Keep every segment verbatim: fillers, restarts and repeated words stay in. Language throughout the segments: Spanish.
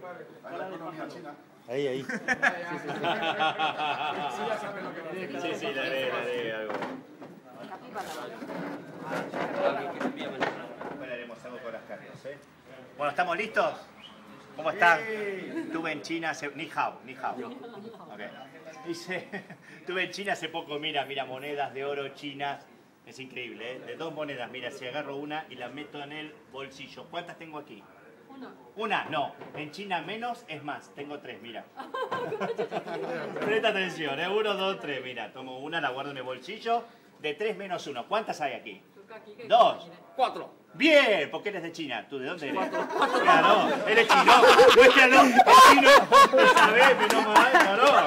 la economía china. Ahí, ahí. Sí, sí, le haré, le haré algo. Bueno, haremos algo con las carnes, ¿eh? Bueno, ¿estamos listos? ¿Cómo están? Estuve en China hace... Ni hao, ni hao. Okay. Dice, estuve en China hace poco, mira, mira, monedas de oro chinas. Es increíble, ¿eh? De dos monedas, mira, si agarro una y la meto en el bolsillo. ¿Cuántas tengo aquí? Una. Una, no. En China menos es más. Tengo tres, mira. Presta atención, ¿eh? Uno, dos, tres. Mira, tomo una, la guardo en el bolsillo. De tres menos uno. ¿Cuántas hay aquí? Dos. Cuatro. Bien, porque eres de China. ¿Tú de dónde eres? Cuatro. Claro, eres chino. No es que no, es chino. No sabés, menos mal. No, no.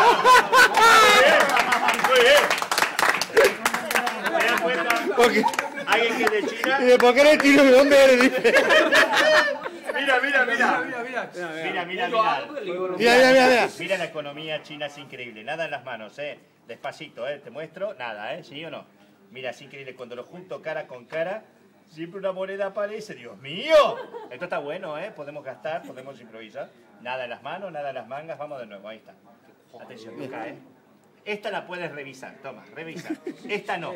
Muy bien. ¿Se dan cuenta? Porque... ¿Alguien que es de China? ¿Por qué eres chino? ¿De dónde eres? Mira, mira, mira. Mira, mira. Mira, mira, mira. Mira, mira, mira, mira. Mira la economía china, es increíble. Nada en las manos, ¿eh? Despacito, ¿eh? Te muestro. Nada, ¿eh? ¿Sí o no? Mira, es increíble. Cuando lo junto cara con cara, siempre una moneda aparece. ¡Dios mío! Esto está bueno, ¿eh? Podemos gastar, podemos improvisar. Nada en las manos, nada en las mangas. Vamos de nuevo, ahí está. Atención, no cae. Esta la puedes revisar. Toma, revisa. Esta no.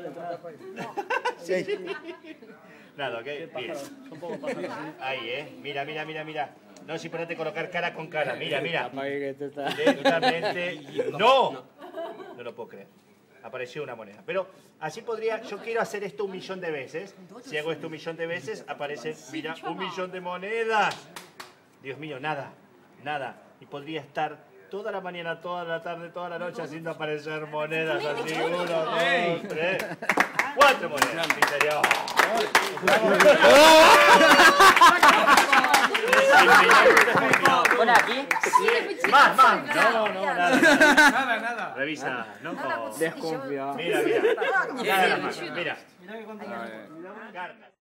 Sí. Nada, ¿ok? Bien. Ahí, ¿eh? Mira, mira, mira, mira. No es importante colocar cara con cara. Mira, mira. Directamente. ¡No! No lo puedo creer. Apareció una moneda. Pero así podría... Yo quiero hacer esto un millón de veces. Si hago esto un millón de veces, aparece, mira, un millón de monedas. Dios mío, nada. Nada. Y podría estar toda la mañana, toda la tarde, toda la noche haciendo aparecer monedas así. Uno, dos, tres, cuatro monedas. ¿En serio? ¿Por aquí? Más, más. No, no, nada. Nada, nada. Revisa, ¿no? Desconfiado. Mira, mira. Nada más. Mira. Mira que